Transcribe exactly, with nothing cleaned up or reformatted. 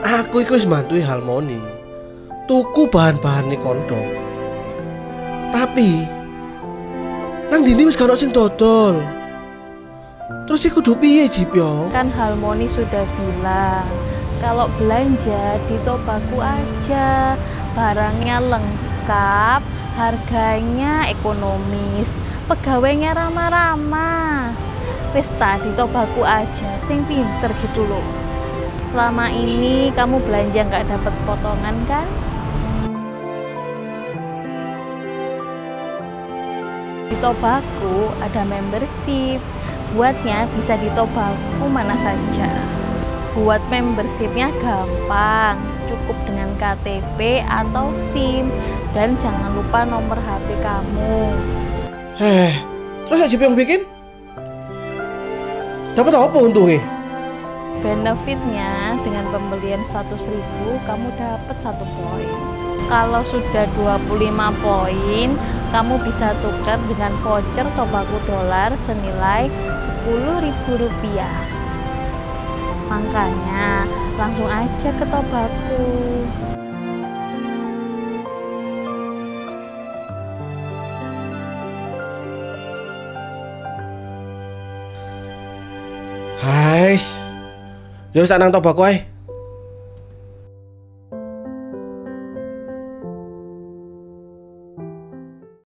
Aku iku wis mbantui Harmoni tuku bahan-bahan nih kondom. Tapi nang dini wis gak ono sing dodol. Terus iku kudu piye Jipyong? Kan Harmoni sudah bilang kalau belanja di Tobaku aja, barangnya lengkap, harganya ekonomis, pegawainya ramah-ramah. Wis ta di Tobaku aja, sing pinter gitu loh. Selama ini kamu belanja nggak dapat potongan kan? Di Tobaku ada membership, buatnya bisa di Tobaku mana saja. Buat membershipnya gampang, cukup dengan K T P atau SIM, dan jangan lupa nomor H P kamu. Eh, terus ya Jipyong bikin? Dapat apa untungnya? Benefitnya dengan pembelian seratus ribu kamu dapat satu poin. Kalau sudah dua puluh lima poin, kamu bisa tukar dengan voucher Tobaku dolar senilai sepuluh ribu rupiah. Makanya langsung aja ke Tobaku. Hais, ya wis nang Tobaku ae.